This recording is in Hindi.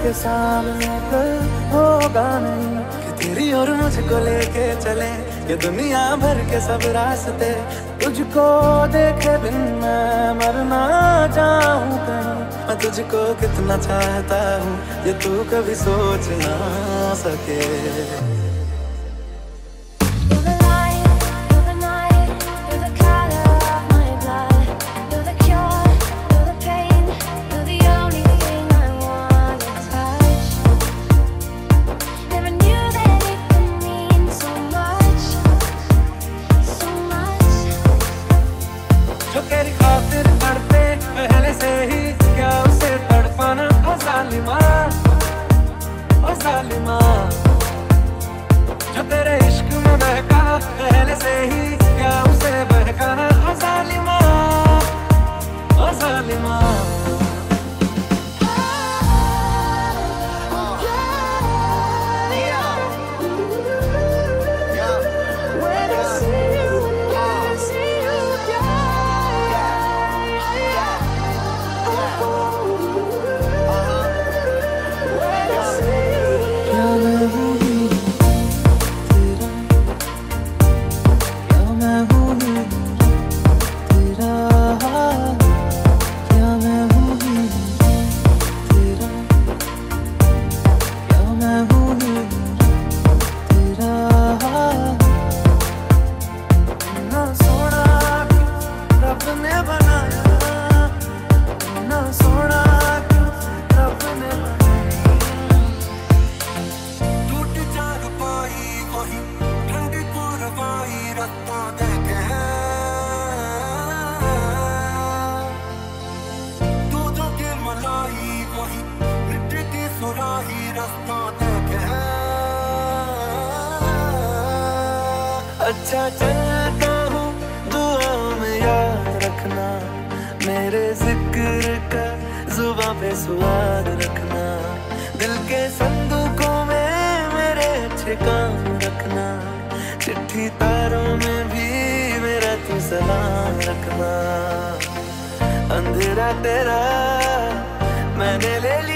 के सामने कल होगा नहीं कि तेरी और मुझको लेके चले ये दुनिया भर के सब रास्ते। तुझको देखे बिन मैं मर ना जाऊं कहीं, मैं तुझको कितना चाहता हूँ ये तू कभी सोच ना सके। जो तेरी खातिर मरते पहले से ही क्या उसे तड़पाना ओ जालिमा, ओ जालिमा। जो तेरे इश्क में बहका पहले से ही क्या उसे बहकाना ओ जालिमा, ओ जालिमा। अच्छा चलता हूँ दुआओं में याद रखना, मेरे जिक्र का जुबां पे स्वाद रखना। दिल के संदूकों में मेरे अच्छे काम रखना, चिट्ठी तारों में भी मेरा तू सलाम रखना। अंधेरा तेरा मैंने ले लिया